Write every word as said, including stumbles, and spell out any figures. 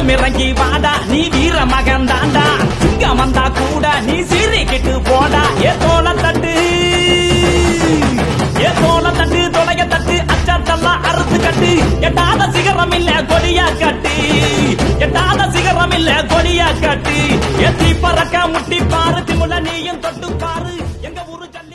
இறங்கி வாடா நீ வீர மகன் தாண்டா சிங்கம் வந்தா கூட நீ சீறிக்கிட்டு போடா ஏ தோல தட்டு ஏ தோல தட்டு தொலைய தட்டு அச்சாத்தெல்லாம் அறுத்து கட்டு எட்டாத சிகரம் இல்ல கொடியா கட்டு எட்டாத சிகரம் இல்ல கொடியா கட்டு எத்தி பறக்க முட்டி பாரு திமுல நீயும் தொட்டு பாரு எங்க ஊரு